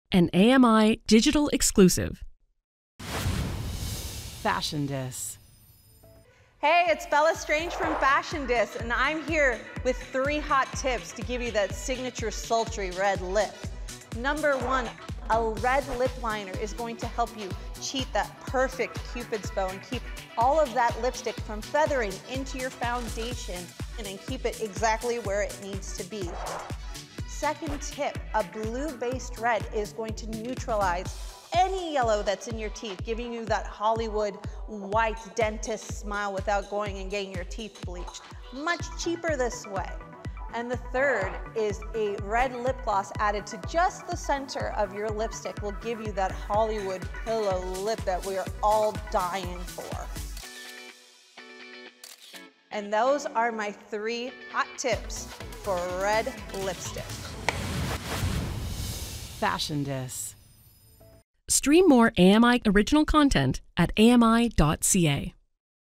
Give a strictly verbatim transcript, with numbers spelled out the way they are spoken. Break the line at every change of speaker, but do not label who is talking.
An A M I digital exclusive.
Fashion Dis.
Hey, it's Bella Strange from Fashion Dis, and I'm here with three hot tips to give you that signature sultry red lip. Number one, a red lip liner is going to help you cheat that perfect Cupid's bow and keep all of that lipstick from feathering into your foundation and then keep it exactly where it needs to be. Second tip, a blue-based red is going to neutralize any yellow that's in your teeth, giving you that Hollywood white dentist smile without going and getting your teeth bleached. Much cheaper this way. And the third is a red lip gloss added to just the center of your lipstick will give you that Hollywood pillow lip that we are all dying for. And those are my three hot tips for red lipstick.
Fashion Dis.
Stream more A M I original content at A M I dot C A.